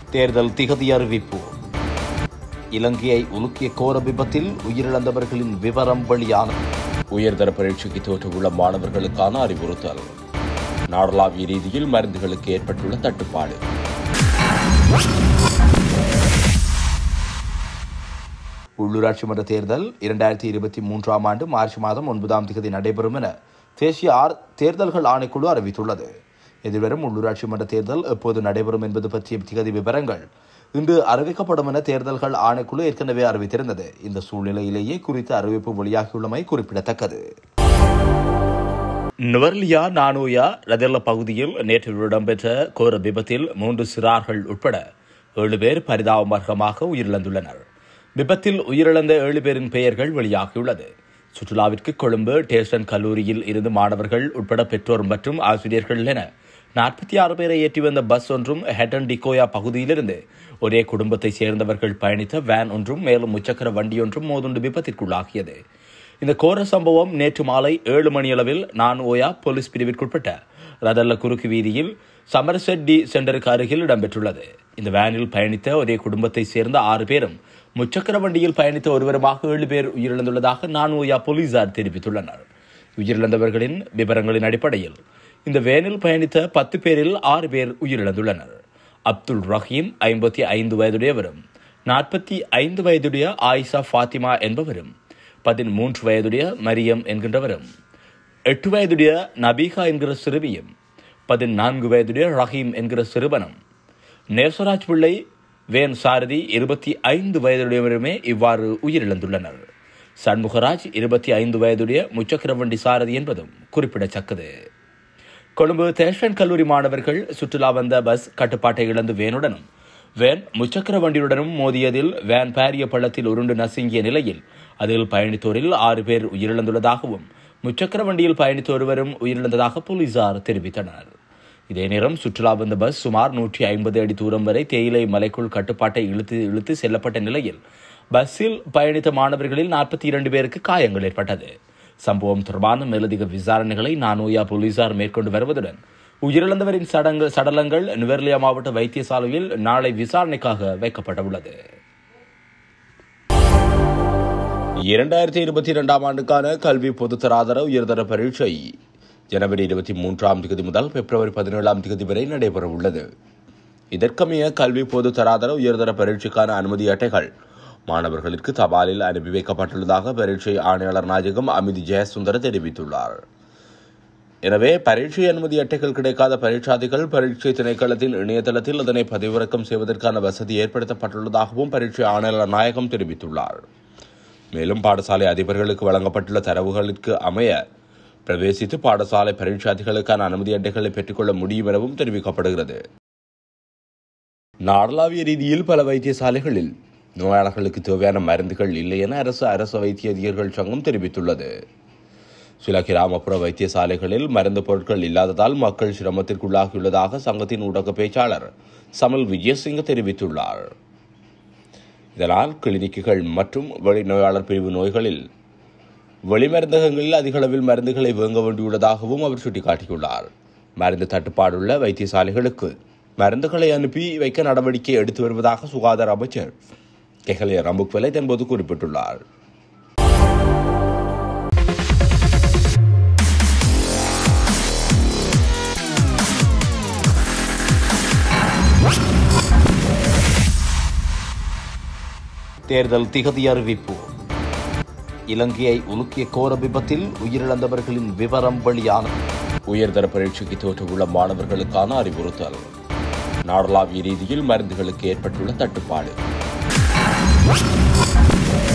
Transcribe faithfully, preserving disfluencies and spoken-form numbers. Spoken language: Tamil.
தேர்தல் திகதி அறிவிப்பு. இலங்கையை உலுக்கிய கோர விபத்தில் உயிரிழந்தவர்களின் விவரம் வெளியானது. உயர்தர பரீட்சைக்கு தோற்றவுள்ள மாணவர்களுக்கான அறிவுறுத்தல். நாடளாவிய ரீதியில் மருந்துகளுக்கு ஏற்பட்டுள்ள தட்டுப்பாடு. உள்ளூராட்சி மன்ற தேர்தல் இரண்டாயிரத்தி இருபத்தி மூன்றாம் ஆண்டு மார்ச் மாதம் ஒன்பதாம் தேதி நடைபெறும் என தேசிய தேர்தல்கள் ஆணைக்குழு அறிவித்துள்ளது. எதிர்வரும் உள்ளூராட்சி மன்ற தேர்தல் எப்போது நடைபெறும் என்பது பற்றிய திகதி விவரங்கள் இன்று அறிவிக்கப்படும் என தேர்தல்கள் ஆணைக்குழு ஏற்கனவே அறிவித்திருந்தது. இந்த சூழ்நிலையிலேயே குறித்த அறிவிப்பு வெளியாகியுள்ளமை குறிப்பிடத்தக்கது. நுவர்லியா நானோயா ரதெல்ல பகுதியில் நேற்று இடம்பெற்ற கோர விபத்தில் மூன்று சிறார்கள் உட்பட ஏழு பேர் பரிதாபமாக உயிரிழந்துள்ளனர். விபத்தில் உயிரிழந்த ஏழு பேரின் பெயர்கள் வெளியாகியுள்ளது. சுற்றுலாவிற்கு கொழும்பு டேஷன் கல்லூரியில் இருந்து மாணவர்கள் உட்பட பெற்றோர் மற்றும் ஆசிரியர்கள் என நாற்பத்தி ஆறு பேரை ஏற்றி வந்த பஸ் ஒன்றும் ஹெட்டன் டிகோயா பகுதியிலிருந்து ஒரே குடும்பத்தை சேர்ந்தவர்கள் பயணித்த வேன் ஒன்றும் மேலும் முச்சக்கர வண்டியொன்றும் மோதுண்டு விபத்திற்குள்ளாகியது. இந்த கோர சம்பவம் நேற்று மாலை ஏழு மணியளவில் நான்ஓயா போலீஸ் பிரிவிற்குட்பட்ட ரதல்ல குறுக்கு வீதியில் சமர்செட் டி சென்டருக்கு அருகில் இடம்பெற்றுள்ளது. இந்த வேனில் பயணித்த ஒரே குடும்பத்தை சேர்ந்த ஆறு பேரும் முச்சக்கர வண்டியில் பயணித்த ஒருவருமாக ஏழு பேர் உயிரிழந்துள்ளதாக நான்ஓயா போலீசார் தெரிவித்துள்ளனர். உயிரிழந்தவர்களின் விவரங்களின் அடிப்படையில் இந்த வேனில் பயணித்த பத்து பேரில் ஆறு பேர் உயிரிழந்துள்ளனர். அப்துல் ரஹீம் ஐம்பத்தி ஐந்து வயதுடையவரும், நாற்பத்தி ஐந்து வயதுடைய ஆயிஷா ஃபாத்திமா என்பவரும், பதிமூன்று வயதுடைய மரியம் என்கின்றவரும், எட்டு வயதுடைய நபீகா என்கிற சிறுமியும், பதினான்கு வயதுடைய ரஹீம் என்கிற சிறுவனும், நேசராஜ் பிள்ளை வேன் சாரதி இருபத்தி ஐந்து வயதுடையவருமே இவ்வாறு உயிரிழந்துள்ளனர். சண்முகராஜ் இருபத்தி ஐந்து வயதுடைய முச்சக்கர வண்டி சாரதி என்பதும் குறிப்பிடத்தக்கது. கொழும்பு தேஷன் கல்லூரி மாணவர்கள் சுற்றுலா வந்த பஸ் கட்டுப்பாட்டை இழந்து வேனுடனும் வேன் முச்சக்கர வண்டியுடனும் மோதியதில் வேன் பாரிய பள்ளத்தில் உருண்டு நசுங்கிய நிலையில் அதில் பயணித்தோரில் ஆறு பேர் உயிரிழந்துள்ளதாகவும் முச்சக்கர வண்டியில் பயணித்த ஒருவரும் உயிரிழந்ததாக போலீசார் தெரிவித்தனர். இதே நேரம் சுற்றுலா வந்த பஸ் சுமார் நூற்றி ஐம்பது அடி தூரம் வரை தேயிலை மலைக்குள் கட்டுப்பாட்டை இழுத்து இழுத்து செல்லப்பட்ட நிலையில் பஸ்ஸில் பயணித்த மாணவர்களில் நாற்பத்தி இரண்டு பேருக்கு காயங்கள் ஏற்பட்டது. சம்பவம் தொடர்பான மேலதிக விசாரணைகளை நானோயா போலீசார் மேற்கொண்டு வருவதுடன் உயிரிழந்தவரின் சடங்கு சடலங்கள் நுவர்லியா மாவட்ட வைத்தியசாலையில் நாளை விசாரணைக்காக வைக்கப்பட்டுள்ளது. இரண்டாயிரத்தி இருபத்தி இரண்டாம் ஆண்டுக்கான கல்வி பொதுத்தராதர உயர்தர பரீட்சை ஜனவரி இருபத்தி மூன்றாம் தேதி முதல் பிப்ரவரி பதினேழாம் தேதி வரை நடைபெறவுள்ளது. இதற்கமைய கல்வி பொது தராதர உயர்தர பரீட்சைக்கான அனுமதி அட்டைகள் மாணவர்களுக்கு தபாலில் அனுப்பி வைக்கப்பட்டுள்ளதாக பரீட்சை ஆணையாளர் நாயகம் அமிதி ஜெயசுந்தர் தெரிவித்துள்ளார். எனவே பரீட்சை அனுமதி அட்டைகள் கிடைக்காத பரீட்சாதிகள் பரீட்சை திணைக்களத்தின் இணையதளத்தில் அதனை பதிவிறக்கம் செய்வதற்கான வசதி ஏற்படுத்தப்பட்டுள்ளதாகவும் பரீட்சை ஆணையாளர் நாயகம் தெரிவித்துள்ளார். மேலும் பாடசாலை அதிபர்களுக்கு வழங்கப்பட்டுள்ள தரவுகளுக்கு அமைய பிரவேசித்து பாடசாலை பரீட்சாதிகளுக்கான அனுமதி அட்டைகளை பெற்றுக்கொள்ள முடியும் எனவும் தெரிவிக்கப்படுகிறது. நாடளாவிய ரீதியில் பல வைத்தியசாலைகளில் நோயாளர்களுக்கு தேவையான மருந்துகள் இல்லை என அரசு அரசு வைத்திய அதிகாரிகள் சங்கம் தெரிவித்துள்ளது. சில கிராமப்புற வைத்தியசாலைகளில் மருந்து பொருட்கள் இல்லாததால் மக்கள் சிரமத்திற்குள்ளாகியுள்ளதாக சங்கத்தின் ஊடக பேச்சாளர் சமல் விஜயசிங்க தெரிவித்துள்ளார். இதனால் கிளினிக்குகள் மற்றும் வெளிநோயாளர் பிரிவு நோய்களில் வெளிமருந்தகங்களில் அதிக அளவில் மருந்துகளை வாங்க வேண்டியுள்ளதாகவும் அவர் சுட்டிக்காட்டியுள்ளார். மருந்து தட்டுப்பாடுள்ள வைத்தியசாலைகளுக்கு மருந்துகளை அனுப்பி வைக்க நடவடிக்கை எடுத்து வருவதாக சுகாதார அமைச்சர் கெஹலிய ரம்புக்வெல தன்போது குறிப்பிட்டுள்ளார். தேர்தல் திகதி அறிவிப்பு. இலங்கையை உலுக்கிய கோர விபத்தில் உயிரிழந்தவர்களின் விவரம் வெளியானது. உயர்தர பரீட்சைக்கு தோற்றவுள்ள மாணவர்களுக்கான அறிவுறுத்தல். நாடளாவிய ரீதியில் மருந்துகளுக்கு ஏற்பட்டுள்ள தட்டுப்பாடு.